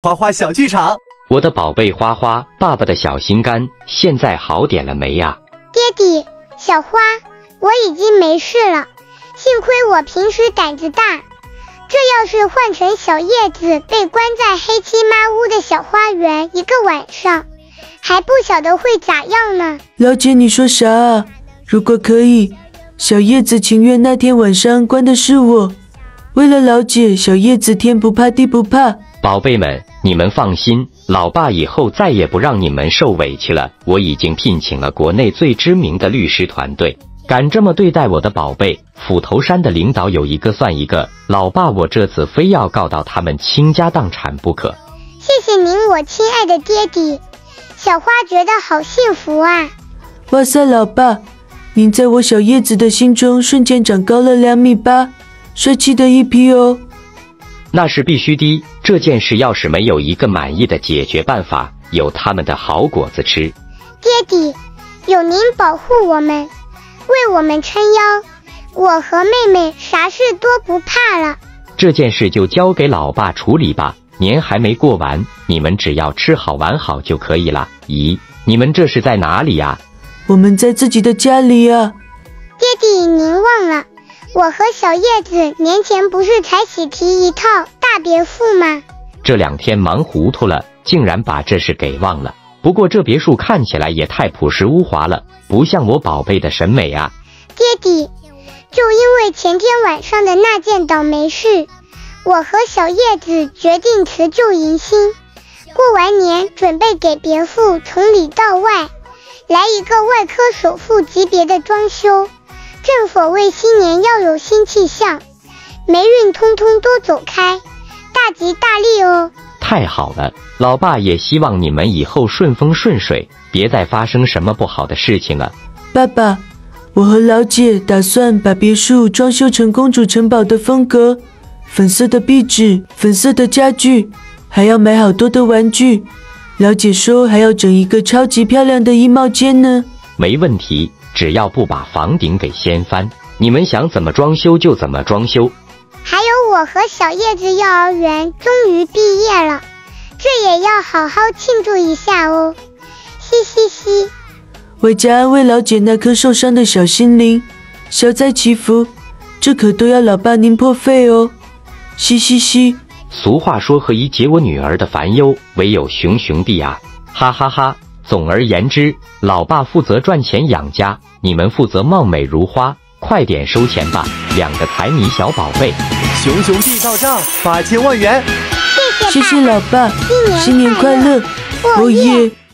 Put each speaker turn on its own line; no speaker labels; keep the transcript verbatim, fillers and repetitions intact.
花花小剧场。
我的宝贝花花，爸爸的小心肝现在好点了没呀？
爹地，小花，我已经没事了，幸亏我平时胆子大，这要是换成小叶子被关在黑漆麻屋的小花园一个晚上，还不晓得会咋样呢。
老姐，你说啥啊？如果可以，小叶子情愿那天晚上关的是我。为了老姐，小叶子天不怕地不怕。
宝贝们，你们放心，老爸以后再也不让你们受委屈了。我已经聘请了国内最知名的律师团队，敢这么对待我的宝贝，斧头山的领导有一个算一个。老爸，我这次非要告到他们倾家荡产不可。
谢谢您，我亲爱的爹地，小花觉得好幸福啊！
哇塞，老爸，您在我小叶子的心中瞬间长高了两米八，帅气的一批哦。
那是必须的，这件事要是没有一个满意的解决办法，有他们的好果子吃。
爹地，有您保护我们，为我们撑腰，我和妹妹啥事都不怕了。
这件事就交给老爸处理吧，年还没过完，你们只要吃好玩好就可以了。咦，你们这是在哪里呀？
我们在自己的家里啊。
爹地，您忘了，我和小叶子年前不是才喜提一套大别墅吗？
这两天忙糊涂了，竟然把这事给忘了。不过这别墅看起来也太朴实无华了，不像我宝贝的审美啊。
爹地，就因为前天晚上的那件倒霉事，我和小叶子决定辞旧迎新，过完年准备给别墅从里到外来一个外科首富级别的装修。正所谓新年要有新气象，霉运通通都走开，大吉大利哦！
太好了，老爸也希望你们以后顺风顺水，别再发生什么不好的事情了。
爸爸，我和老姐打算把别墅装修成公主城堡的风格，粉色的壁纸，粉色的家具，还要买好多的玩具。老姐说还要整一个超级漂亮的衣帽间呢。
没问题，只要不把房顶给掀翻，你们想怎么装修就怎么装修。
还有我和小叶子幼儿园终于毕业了，这也要好好庆祝一下哦。嘻嘻嘻，
为家安慰老姐那颗受伤的小心灵，消灾祈福，这可都要老爸您破费哦。嘻嘻嘻。
俗话说何以解我女儿的烦忧，唯有熊熊弟啊，哈哈哈。总而言之，老爸负责赚钱养家，你们负责貌美如花，快点收钱吧，两个财迷小宝贝。
熊熊弟到账八千万元，
谢谢
谢谢老爸，
新年
新年快乐！
哦耶！